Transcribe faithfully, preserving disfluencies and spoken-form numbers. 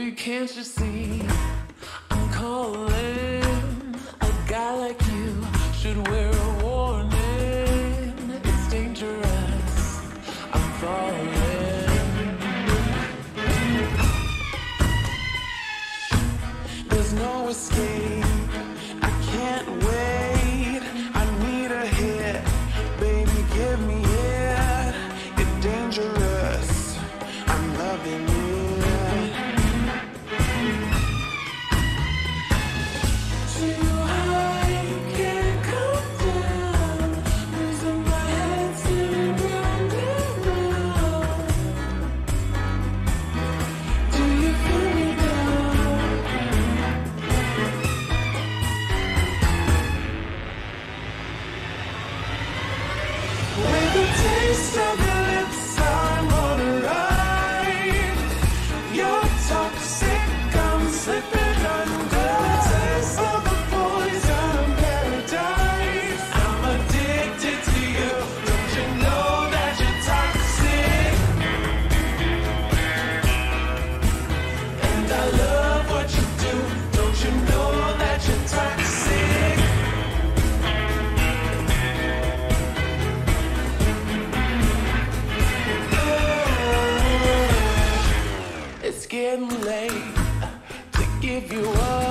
Baby, can't you see I'm calling? A guy like you should wear a warning. It's dangerous, I'm falling. There's no escape, I can't wait. I need a hit, baby, give me it. You're dangerous, I'm loving it. Too high, can't come down. Losing my head, spinning round and round. Do you feel me now? With the taste of your lips, I'm on a ride. You're toxic, I'm slipping under. Taste of the poison paradise. I'm addicted to you. Don't you know that you're toxic? And I love what you do. Don't you know that you're toxic? It's getting late to give you up.